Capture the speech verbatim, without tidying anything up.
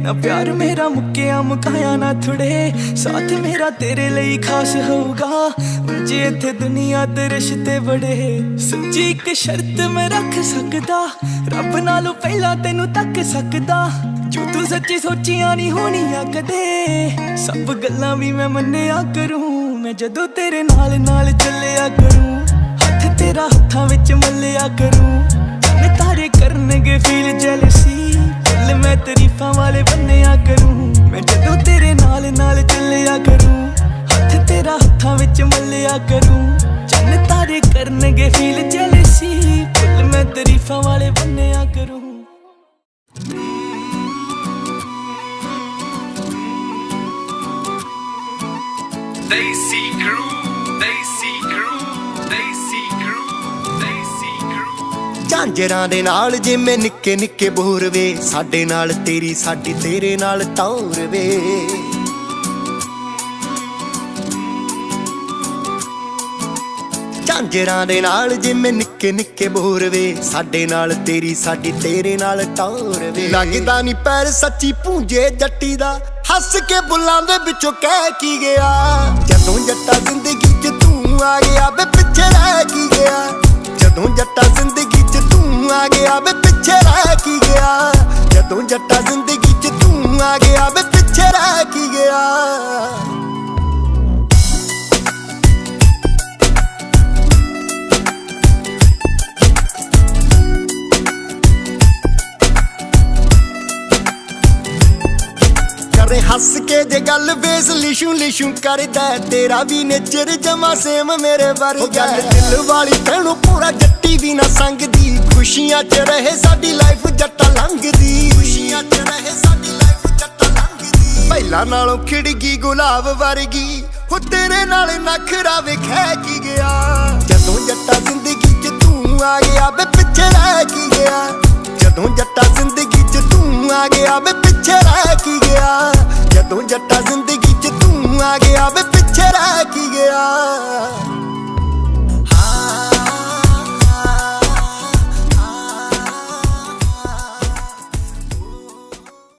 ना प्यार मेरा मुक्किया मुकाया ना थोड़े, साथ मेरा तेरे लिए खास होगा। जे इत्थे दुनिया ते रिश्ते बड़े, सच्ची एक शर्त मैं रख सकदा, रब नालों पहला तेनू तक सकदा। जो तू सच्ची सोचिया नहीं होनिया कदे, सब गल्लां भी मैं मन्निया करूं। मैं जदों तेरे नाल नाल चलिया करूं, हथ तेरा हत्थां विच मलिया करूं। चन्न तारे करनगे फील जैलसी, दिल मैं तारीफां वाले बन्निया करूं। मैं जदों तेरे नाल नाल चलिया करूं, हथ तेरा हत्थां विच मलिया करूं। चन्न तारे करनगे फील जैलसी, दिल मैं तारीफां वाले बन्निया करूं। Desi Crew, Desi Crew, Desi Crew, Desi Crew। ਝਾਂਜਰਾਂ ਦੇ ਨਾਲ ਜਿਵੇਂ ਨਿੱਕੇ ਨਿੱਕੇ ਬੋਰ ਵੇ, ਸਾਡੇ ਨਾਲ ਤੇਰੀ ਸਾਡੀ ਤੇਰੇ ਨਾਲ ਟੌਰ ਵੇ। ਝਾਂਜਰਾਂ ਦੇ ਨਾਲ ਜਿਵੇਂ ਨਿੱਕੇ ਨਿੱਕੇ ਬੋਰ ਵੇ, ਸਾਡੇ ਨਾਲ ਤੇਰੀ ਸਾਡੀ ਤੇਰੇ ਨਾਲ ਟੌਰ ਵੇ। ਲੱਗਦਾ ਨਹੀਂ ਪੈਰ ਸੱਚੀ ਪੂੰਝੇ ਜੱਟੀ ਦਾ, ਹੱਸ ਕੇ ਬੁੱਲਾਂ ਦੇ ਵਿੱਚੋਂ ਕਹਿ ਕੀ ਗਿਆ। ਜਦੋਂ ਜੱਟਾ ਜ਼ਿੰਦਗੀ 'ਚ ਤੂੰ ਆ ਗਿਆ ਵੇ ਪਿੱਛੇ ਰਹਿ ਕੀ ਗਿਆ। ਜਦੋਂ ਜੱਟਾ ਜ਼ਿੰਦਗੀ 'ਚ ਤੂੰ ਆ ਗਿਆ ਵੇ ਪਿੱਛੇ ਰਹਿ ਕੀ ਗਿਆ। ਜਦੋਂ ਜੱਟਾ ਜ਼ਿੰਦਗੀ 'ਚ ਤੂੰ ਆ ਗਿਆ ਵੇ ਪਿੱਛੇ ਰਹਿ ਕੀ ਗਿਆ। हस के जे गल बेस लिशू लिशू करदा, तेरा भी नेचर जमा सेम मेरे वर्गा। दिल वाली तैनू पूरा जट्टी भी ना संगदी, खुशियां च रहे साडी लाइफ जट्टा लंघदी। खुशियां च रहे साडी लाइफ जट्टा लंघदी। पहला नालों खिड़गी गुलाब वर्गी, हो तेरे नाल नखरा वेखै की गया। जदों जट्टा जिंदगी च तू आ गया वे पिछे रह की गया। जदों जट्टा जिंदगी च तू आ गया वे पिछे रह की गया। जदों जट्टा जिंदगी च तू आ गया वे पिछे रह की गया।